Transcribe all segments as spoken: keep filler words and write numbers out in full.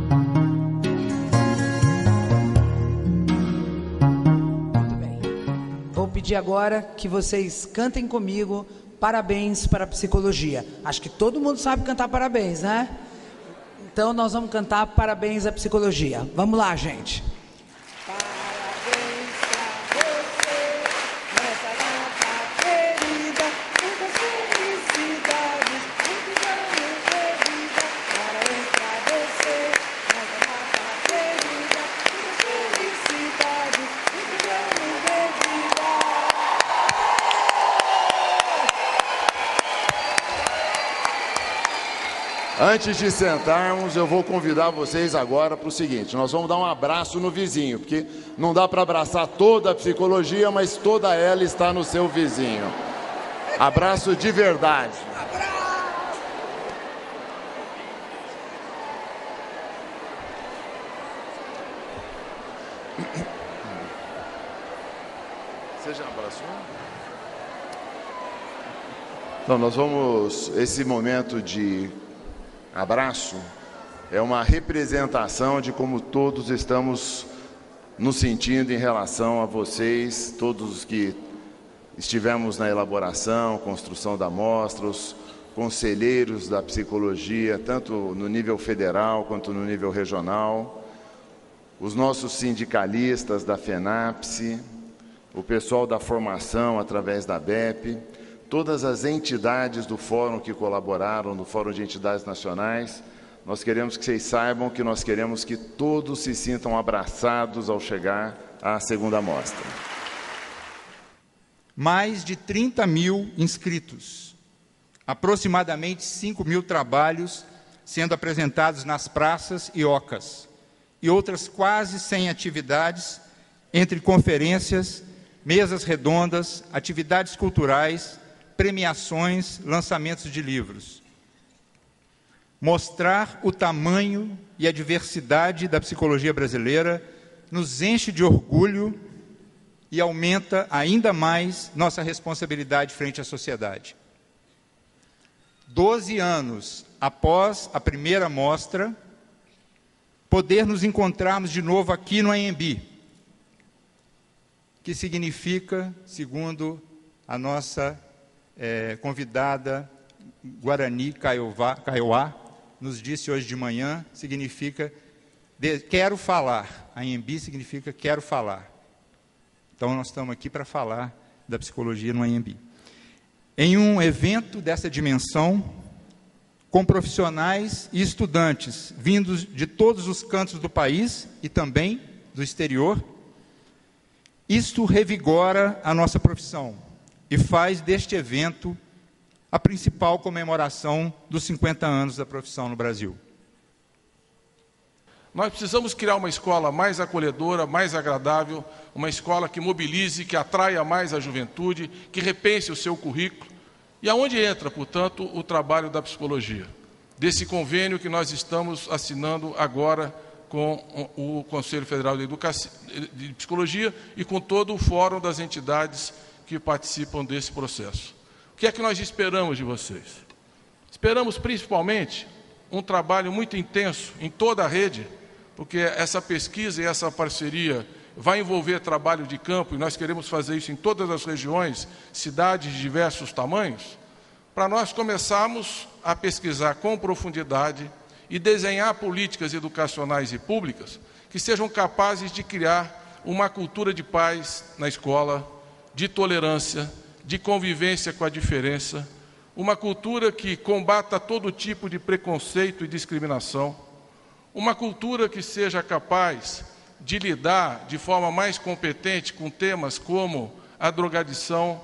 Pedir agora que vocês cantem comigo Parabéns para a Psicologia. Acho que todo mundo sabe cantar parabéns, né? Então nós vamos cantar Parabéns à Psicologia. Vamos lá, gente. Antes de sentarmos, eu vou convidar vocês agora para o seguinte: nós vamos dar um abraço no vizinho, porque não dá para abraçar toda a psicologia, mas toda ela está no seu vizinho. Abraço de verdade. Você já abraçou? Então, nós vamos, esse momento de abraço é uma representação de como todos estamos nos sentindo em relação a vocês, todos os que estivemos na elaboração, construção da mostra, os conselheiros da psicologia, tanto no nível federal quanto no nível regional, os nossos sindicalistas da FENAPSE, o pessoal da formação através da B E P, todas as entidades do Fórum que colaboraram, no Fórum de Entidades Nacionais. Nós queremos que vocês saibam que nós queremos que todos se sintam abraçados ao chegar à segunda mostra. Mais de trinta mil inscritos, aproximadamente cinco mil trabalhos sendo apresentados nas praças e ocas, e outras quase cem atividades, entre conferências, mesas redondas, atividades culturais, premiações, lançamentos de livros. Mostrar o tamanho e a diversidade da psicologia brasileira nos enche de orgulho e aumenta ainda mais nossa responsabilidade frente à sociedade. Doze anos após a primeira mostra, poder nos encontrarmos de novo aqui no A E M B, que significa, segundo a nossa É, convidada Guarani Kaiowá, Kaiowá nos disse hoje de manhã, significa de, quero falar. A A E M B significa quero falar. Então nós estamos aqui para falar da psicologia no A E M B. Em um evento dessa dimensão, com profissionais e estudantes vindos de todos os cantos do país e também do exterior, isto revigora a nossa profissão e faz deste evento a principal comemoração dos cinquenta anos da profissão no Brasil. Nós precisamos criar uma escola mais acolhedora, mais agradável, uma escola que mobilize, que atraia mais a juventude, que repense o seu currículo. E aonde entra, portanto, o trabalho da psicologia? Desse convênio que nós estamos assinando agora com o Conselho Federal de, Educação, de Psicologia e com todo o Fórum das entidades que participam desse processo. O que é que nós esperamos de vocês? Esperamos principalmente um trabalho muito intenso em toda a rede, porque essa pesquisa e essa parceria vai envolver trabalho de campo, e nós queremos fazer isso em todas as regiões, cidades de diversos tamanhos, para nós começarmos a pesquisar com profundidade e desenhar políticas educacionais e públicas que sejam capazes de criar uma cultura de paz na escola, de tolerância, de convivência com a diferença, uma cultura que combata todo tipo de preconceito e discriminação, uma cultura que seja capaz de lidar de forma mais competente com temas como a drogadição,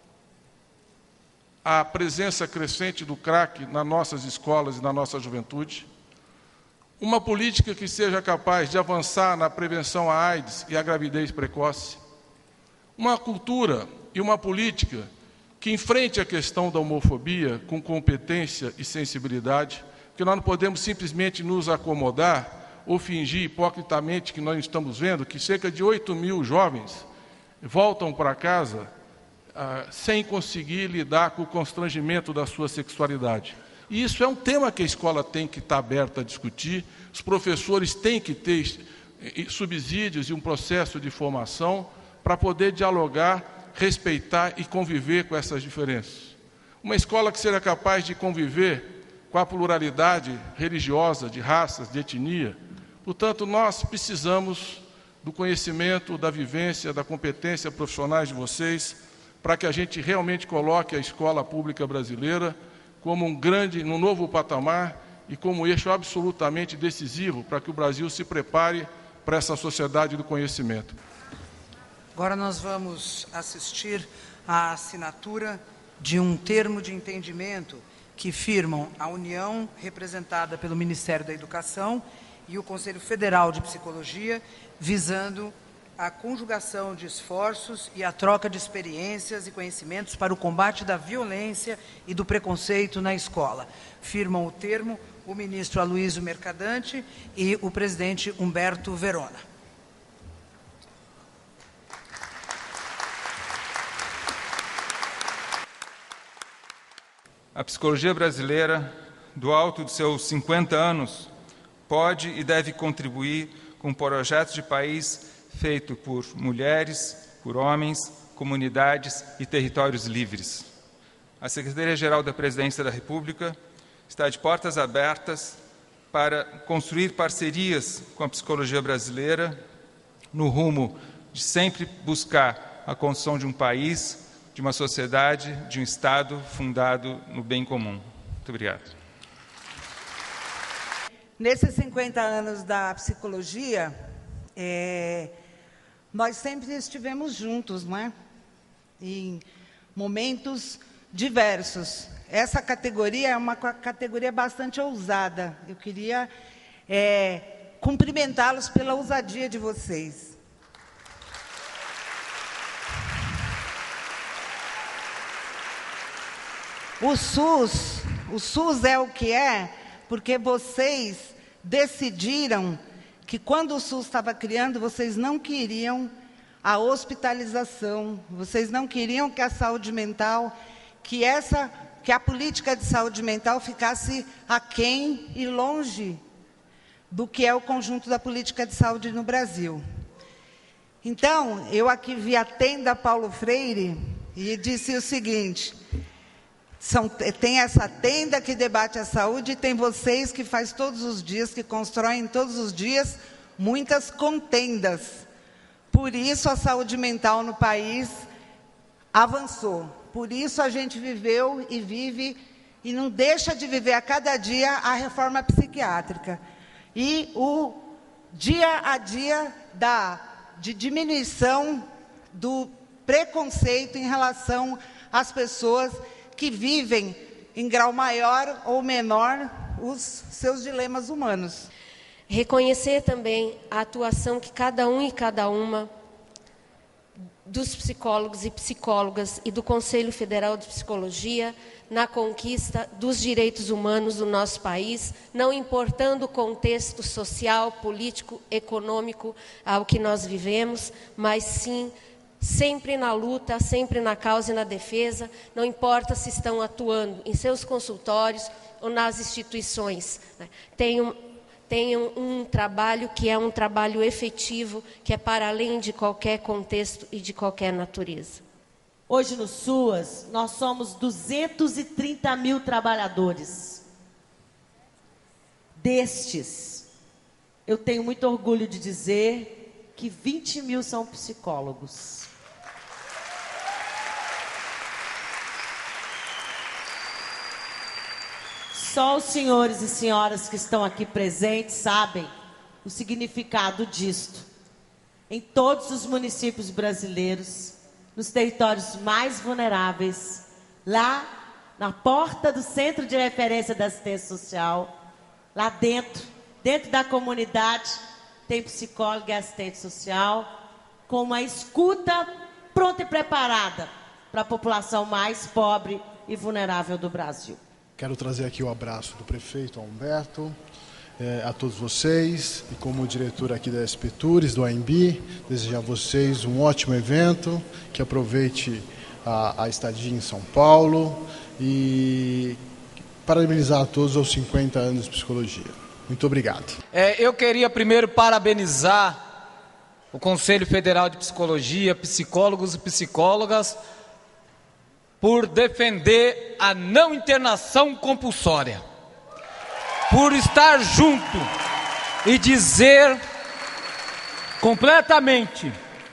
a presença crescente do crack nas nossas escolas e na nossa juventude, uma política que seja capaz de avançar na prevenção à AIDS e à gravidez precoce, uma cultura e uma política que enfrente a questão da homofobia com competência e sensibilidade, porque nós não podemos simplesmente nos acomodar ou fingir hipocritamente que nós estamos vendo que cerca de oito mil jovens voltam para casa ah, sem conseguir lidar com o constrangimento da sua sexualidade. E isso é um tema que a escola tem que estar aberta a discutir, os professores têm que ter subsídios e um processo de formação para poder dialogar, respeitar e conviver com essas diferenças. Uma escola que seja capaz de conviver com a pluralidade religiosa, de raças, de etnia. Portanto, nós precisamos do conhecimento, da vivência, da competência profissionais de vocês, para que a gente realmente coloque a escola pública brasileira como um grande, num novo patamar e como eixo absolutamente decisivo para que o Brasil se prepare para essa sociedade do conhecimento. Agora nós vamos assistir à assinatura de um termo de entendimento que firmam a União, representada pelo Ministério da Educação, e o Conselho Federal de Psicologia, visando a conjugação de esforços e a troca de experiências e conhecimentos para o combate da violência e do preconceito na escola. Firmam o termo o ministro Aloysio Mercadante e o presidente Humberto Verona. A psicologia brasileira, do alto de seus cinquenta anos, pode e deve contribuir com um projeto de país feito por mulheres, por homens, comunidades e territórios livres. A Secretaria-Geral da Presidência da República está de portas abertas para construir parcerias com a psicologia brasileira no rumo de sempre buscar a construção de um país, de uma sociedade, de um Estado fundado no bem comum. Muito obrigado. Nesses cinquenta anos da psicologia, é, nós sempre estivemos juntos, não é? Em momentos diversos. Essa categoria é uma categoria bastante ousada. Eu queria é, cumprimentá-los pela ousadia de vocês. O SUS, o SUS é o que é, porque vocês decidiram que quando o SUS estava criando, vocês não queriam a hospitalização, vocês não queriam que a saúde mental, que, essa, que a política de saúde mental ficasse aquém e longe do que é o conjunto da política de saúde no Brasil. Então, eu aqui vi a tenda Paulo Freire e disse o seguinte: são, tem essa tenda que debate a saúde e tem vocês que faz todos os dias, que constroem todos os dias muitas contendas. Por isso a saúde mental no país avançou. Por isso a gente viveu e vive e não deixa de viver a cada dia a reforma psiquiátrica. E o dia a dia da, de diminuição do preconceito em relação às pessoas que vivem em grau maior ou menor os seus dilemas humanos. Reconhecer também a atuação que cada um e cada uma dos psicólogos e psicólogas e do Conselho Federal de Psicologia na conquista dos direitos humanos do nosso país, não importando o contexto social, político, econômico ao que nós vivemos, mas sim sempre na luta, sempre na causa e na defesa, não importa se estão atuando em seus consultórios ou nas instituições. Tenham, tenham um trabalho que é um trabalho efetivo, que é para além de qualquer contexto e de qualquer natureza. Hoje no SUAS, nós somos duzentos e trinta mil trabalhadores. Destes, eu tenho muito orgulho de dizer que vinte mil são psicólogos. Só os senhores e senhoras que estão aqui presentes sabem o significado disto. Em todos os municípios brasileiros, nos territórios mais vulneráveis, lá na porta do Centro de Referência da Assistência Social, lá dentro, dentro da comunidade, tem psicólogo e assistente social, com uma escuta pronta e preparada para a população mais pobre e vulnerável do Brasil. Quero trazer aqui o abraço do prefeito Humberto, é, a todos vocês, e como diretor aqui da S P Tours, do A M B, desejar a vocês um ótimo evento, que aproveite a, a estadia em São Paulo e parabenizar a todos aos cinquenta anos de psicologia. Muito obrigado. É, eu queria primeiro parabenizar o Conselho Federal de Psicologia, psicólogos e psicólogas, por defender a não internação compulsória, por estar junto e dizer completamente: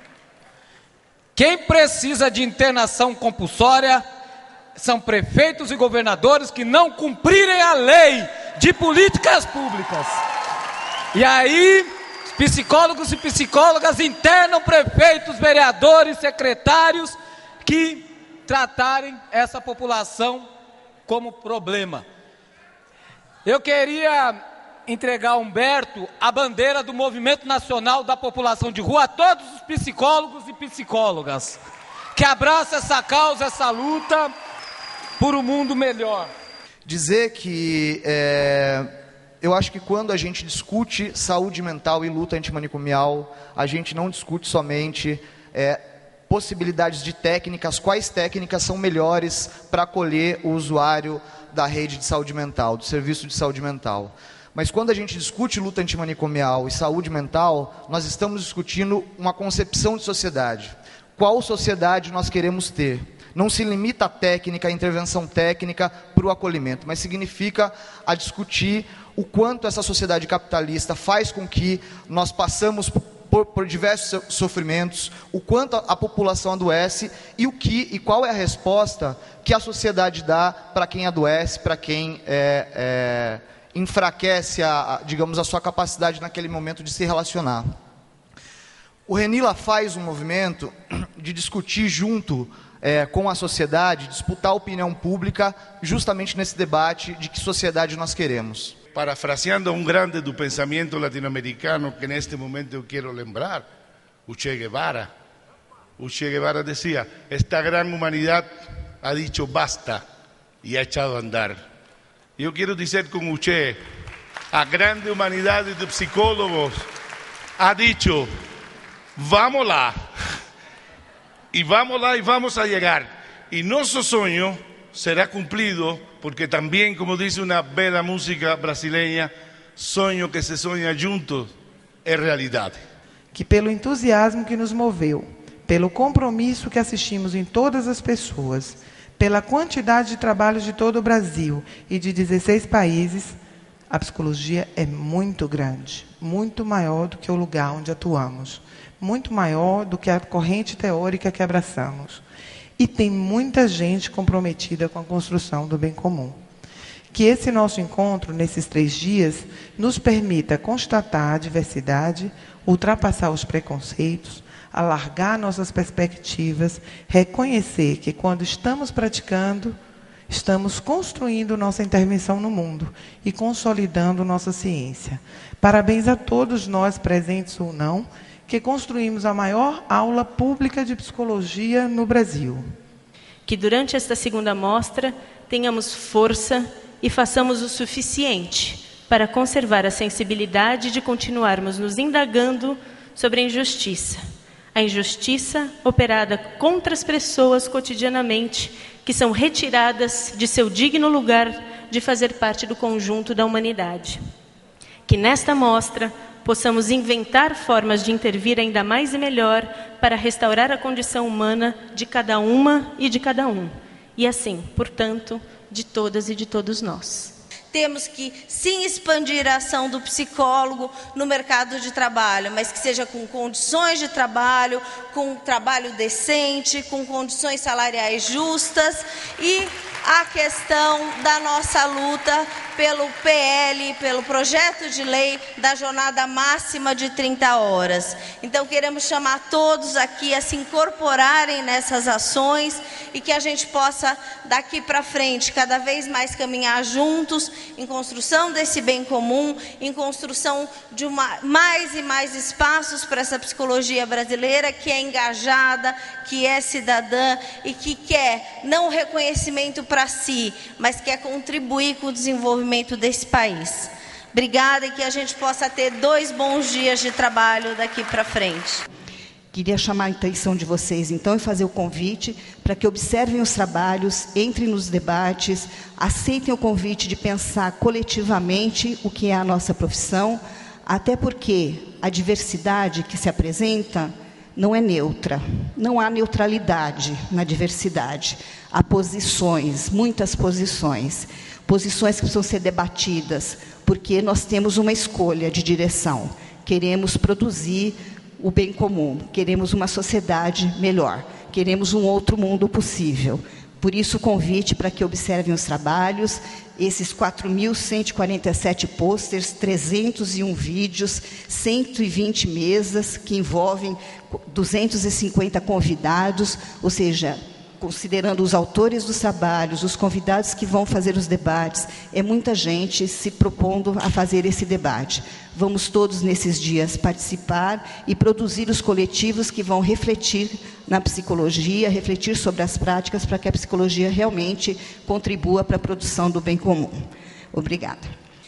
quem precisa de internação compulsória são prefeitos e governadores que não cumprirem a lei de políticas públicas. E aí, psicólogos e psicólogas internam prefeitos, vereadores, secretários que tratarem essa população como problema. Eu queria entregar a Humberto a bandeira do Movimento Nacional da População de Rua, a todos os psicólogos e psicólogas que abraçam essa causa, essa luta por um mundo melhor. Dizer que é, eu acho que quando a gente discute saúde mental e luta antimanicomial, a gente não discute somente é, possibilidades de técnicas, quais técnicas são melhores para acolher o usuário da rede de saúde mental, do serviço de saúde mental. Mas quando a gente discute luta antimanicomial e saúde mental, nós estamos discutindo uma concepção de sociedade. Qual sociedade nós queremos ter? Não se limita à técnica, à intervenção técnica para o acolhimento, mas significa a discutir o quanto essa sociedade capitalista faz com que nós passamos por, por diversos sofrimentos, o quanto a, a população adoece e, o que, e qual é a resposta que a sociedade dá para quem adoece, para quem é, é, enfraquece, a, a, digamos, a sua capacidade naquele momento de se relacionar. O Renila faz um movimento de discutir junto É, com a sociedade, disputar a opinião pública, justamente nesse debate de que sociedade nós queremos. Parafraseando um grande do pensamento latino-americano, que neste momento eu quero lembrar, o Che Guevara. O Che Guevara dizia: esta gran humanidade ha dicho basta e ha echado a andar. Eu quero dizer com o Che, a grande humanidade de psicólogos ha dicho: vamos lá. Y vamos lá y vamos a llegar. Y nuestro sueño será cumplido, porque también, como dice una bella música brasileña, sonho que se sonha juntos é realidade. Que pelo entusiasmo que nos moveu, pelo compromisso que assistimos em todas as pessoas, pela quantidade de trabalhos de todo o Brasil e de dezesseis países, a psicologia é muito grande, muito maior do que o lugar onde atuamos, muito maior do que a corrente teórica que abraçamos. E tem muita gente comprometida com a construção do bem comum. Que esse nosso encontro, nesses três dias, nos permita constatar a diversidade, ultrapassar os preconceitos, alargar nossas perspectivas, reconhecer que quando estamos praticando, estamos construindo nossa intervenção no mundo e consolidando nossa ciência. Parabéns a todos nós, presentes ou não, que construímos a maior aula pública de psicologia no Brasil. Que durante esta segunda mostra tenhamos força e façamos o suficiente para conservar a sensibilidade de continuarmos nos indagando sobre a injustiça. A injustiça operada contra as pessoas cotidianamente, que são retiradas de seu digno lugar de fazer parte do conjunto da humanidade. Que nesta mostra possamos inventar formas de intervir ainda mais e melhor para restaurar a condição humana de cada uma e de cada um. E assim, portanto, de todas e de todos nós. Temos que, sim, expandir a ação do psicólogo no mercado de trabalho, mas que seja com condições de trabalho, com trabalho decente, com condições salariais justas e a questão da nossa luta pelo P L, pelo projeto de lei da jornada máxima de trinta horas. Então, queremos chamar todos aqui a se incorporarem nessas ações e que a gente possa, daqui para frente, cada vez mais caminhar juntos em construção desse bem comum, em construção de uma, mais e mais espaços para essa psicologia brasileira que é engajada, que é cidadã e que quer não o reconhecimento para si, mas quer contribuir com o desenvolvimento desse país. Obrigada e que a gente possa ter dois bons dias de trabalho daqui para frente. Que Queria chamar a atenção de vocês, então, e fazer o convite para que observem os trabalhos, entrem nos debates, aceitem o convite de pensar coletivamente o que é a nossa profissão, até porque a diversidade que se apresenta não é neutra, não há neutralidade na diversidade. Há posições, muitas posições, posições que precisam ser debatidas, porque nós temos uma escolha de direção. Queremos produzir o bem comum, queremos uma sociedade melhor, queremos um outro mundo possível. Por isso, o convite para que observem os trabalhos, esses quatro mil cento e quarenta e sete pôsteres, trezentos e um vídeos, cento e vinte mesas, que envolvem duzentos e cinquenta convidados, ou seja, considerando os autores dos trabalhos, os convidados que vão fazer os debates, é muita gente se propondo a fazer esse debate. Vamos todos, nesses dias, participar e produzir os coletivos que vão refletir na psicologia, refletir sobre as práticas, para que a psicologia realmente contribua para a produção do bem comum. Obrigada.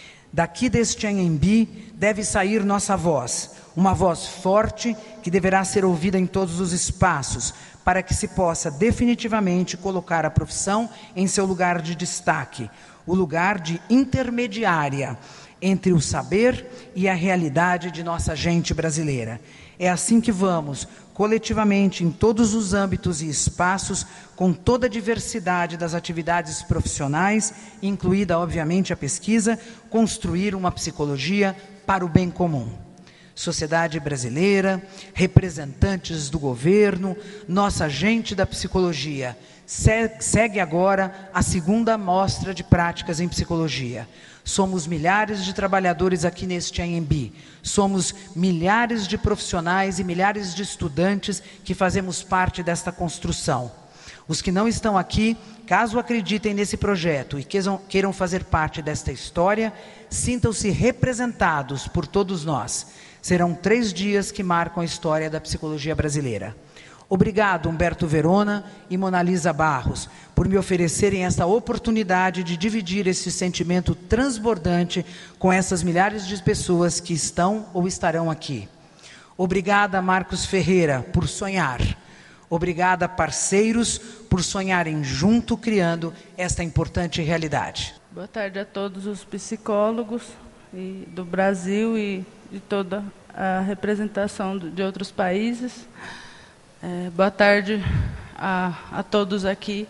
Daqui deste Anhembi deve sair nossa voz, uma voz forte que deverá ser ouvida em todos os espaços, para que se possa definitivamente colocar a profissão em seu lugar de destaque, o lugar de intermediária entre o saber e a realidade de nossa gente brasileira. É assim que vamos, coletivamente, em todos os âmbitos e espaços, com toda a diversidade das atividades profissionais, incluída, obviamente, a pesquisa, construir uma psicologia para o bem comum. Sociedade brasileira, representantes do governo, nossa gente da psicologia. Segue agora a segunda mostra de práticas em psicologia. Somos milhares de trabalhadores aqui neste Anhembi. Somos milhares de profissionais e milhares de estudantes que fazemos parte desta construção. Os que não estão aqui, caso acreditem nesse projeto e queiram fazer parte desta história, sintam-se representados por todos nós. Serão três dias que marcam a história da psicologia brasileira. Obrigado, Humberto Verona e Mona Lisa Barros, por me oferecerem esta oportunidade de dividir esse sentimento transbordante com essas milhares de pessoas que estão ou estarão aqui. Obrigada, Marcos Ferreira, por sonhar. Obrigada, parceiros, por sonharem junto, criando esta importante realidade. Boa tarde a todos os psicólogos e do Brasil e de toda a representação de outros países. É, boa tarde a, a todos aqui.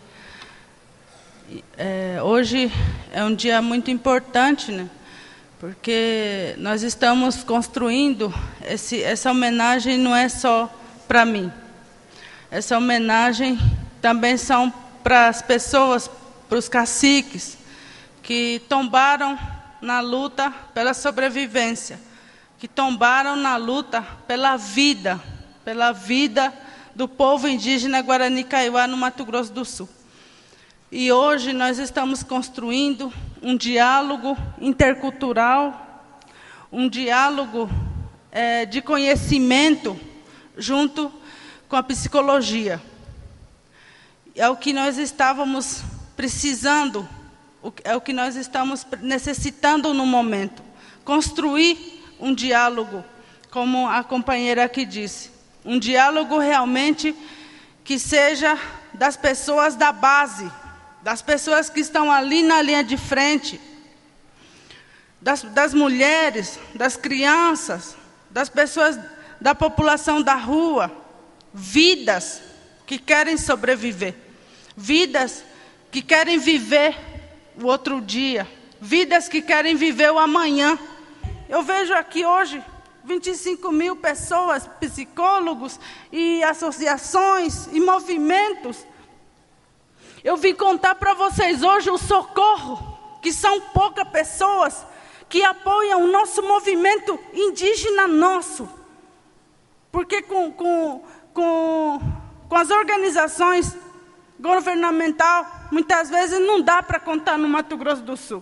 É, hoje é um dia muito importante, né? Porque nós estamos construindo, esse, essa homenagem não é só para mim. Essa homenagem também são para as pessoas, para os caciques, que tombaram na luta pela sobrevivência, que tombaram na luta pela vida, pela vida do povo indígena Guarani Kaiowá no Mato Grosso do Sul. E hoje nós estamos construindo um diálogo intercultural, um diálogo é, de conhecimento junto com a psicologia. É o que nós estávamos precisando, é o que nós estamos necessitando no momento. Construir um diálogo, como a companheira aqui disse. Um diálogo realmente que seja das pessoas da base, das pessoas que estão ali na linha de frente, das, das mulheres, das crianças, das pessoas da população da rua, vidas que querem sobreviver, vidas que querem viver o outro dia, vidas que querem viver o amanhã. Eu vejo aqui hoje vinte e cinco mil pessoas, psicólogos e associações e movimentos. Eu vim contar para vocês hoje o socorro, que são poucas pessoas que apoiam o nosso movimento indígena nosso. Porque com, com, com, com as organizações governamentais, muitas vezes não dá para contar no Mato Grosso do Sul.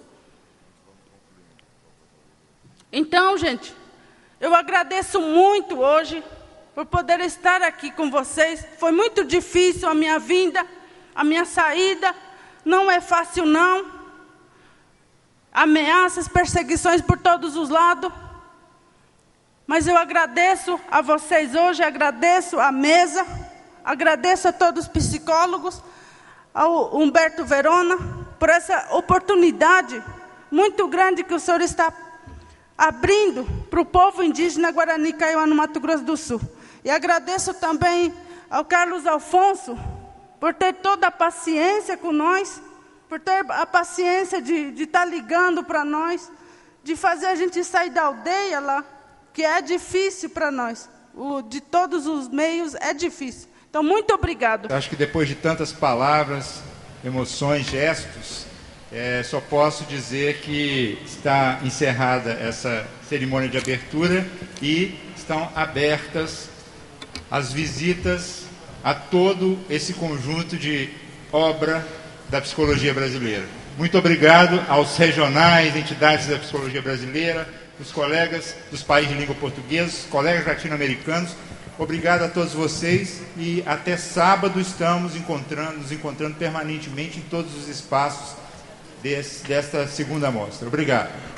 Então, gente, eu agradeço muito hoje por poder estar aqui com vocês. Foi muito difícil a minha vinda, a minha saída. Não é fácil, não. Ameaças, perseguições por todos os lados. Mas eu agradeço a vocês hoje, agradeço a mesa, agradeço a todos os psicólogos, ao Humberto Verona, por essa oportunidade muito grande que o senhor está abrindo para o povo indígena Guarani Kaiowá no Mato Grosso do Sul. E agradeço também ao Carlos Alfonso por ter toda a paciência com nós, por ter a paciência de de estar ligando para nós, de fazer a gente sair da aldeia lá, que é difícil para nós. O, de todos os meios é difícil. Então, muito obrigado. Acho que depois de tantas palavras, emoções, gestos, é, só posso dizer que está encerrada essa cerimônia de abertura e estão abertas as visitas a todo esse conjunto de obra da psicologia brasileira. Muito obrigado aos regionais, entidades da psicologia brasileira, os colegas dos países de língua portuguesa, colegas latino-americanos. Obrigado a todos vocês e até sábado estamos encontrando, nos encontrando permanentemente em todos os espaços desse, desta segunda mostra. Obrigado.